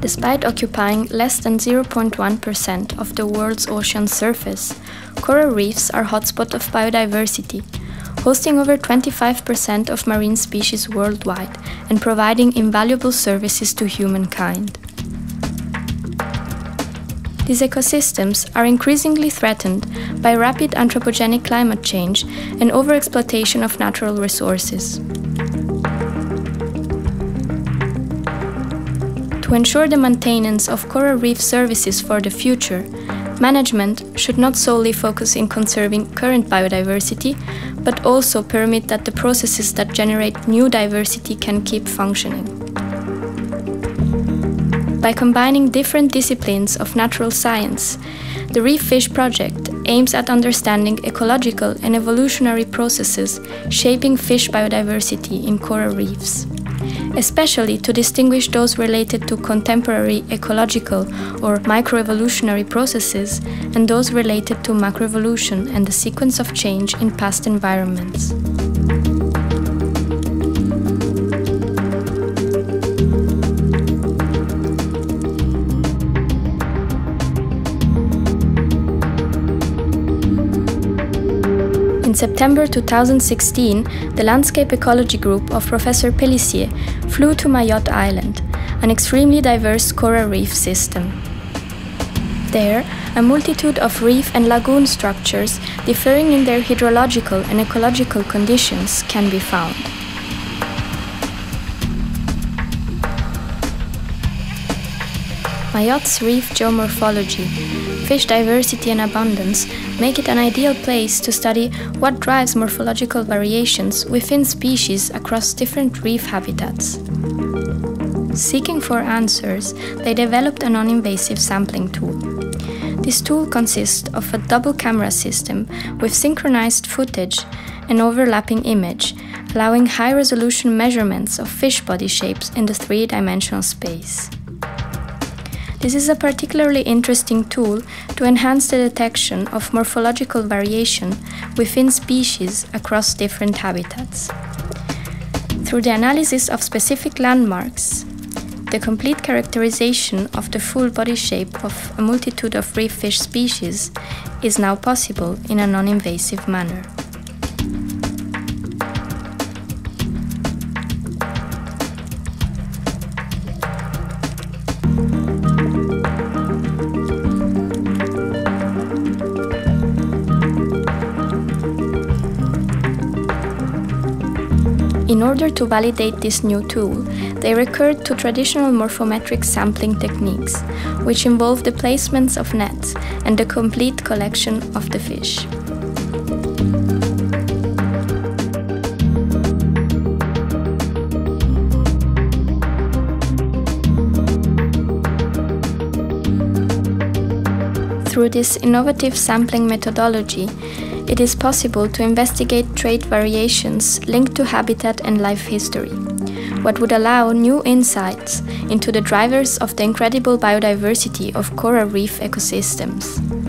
Despite occupying less than 0.1% of the world's ocean surface, coral reefs are hotspots of biodiversity, hosting over 25% of marine species worldwide and providing invaluable services to humankind. These ecosystems are increasingly threatened by rapid anthropogenic climate change and overexploitation of natural resources. To ensure the maintenance of coral reef services for the future, management should not solely focus in conserving current biodiversity, but also permit that the processes that generate new diversity can keep functioning. By combining different disciplines of natural science, the REEFISH project aims at understanding ecological and evolutionary processes shaping fish biodiversity in coral reefs, especially to distinguish those related to contemporary ecological or microevolutionary processes and those related to macroevolution and the sequence of change in past environments. In September 2016, the Landscape Ecology Group of Professor Pellissier flew to Mayotte Island, an extremely diverse coral reef system. There, a multitude of reef and lagoon structures differing in their hydrological and ecological conditions can be found. Mayotte's reef geomorphology, fish diversity and abundance make it an ideal place to study what drives morphological variations within species across different reef habitats. Seeking for answers, they developed a non-invasive sampling tool. This tool consists of a double camera system with synchronized footage and overlapping image, allowing high-resolution measurements of fish body shapes in the three-dimensional space. This is a particularly interesting tool to enhance the detection of morphological variation within species across different habitats. Through the analysis of specific landmarks, the complete characterization of the full body shape of a multitude of reef fish species is now possible in a non-invasive manner. In order to validate this new tool, they recurred to traditional morphometric sampling techniques, which involve the placements of nets and the complete collection of the fish. Through this innovative sampling methodology, it is possible to investigate trait variations linked to habitat and life history, what would allow new insights into the drivers of the incredible biodiversity of coral reef ecosystems.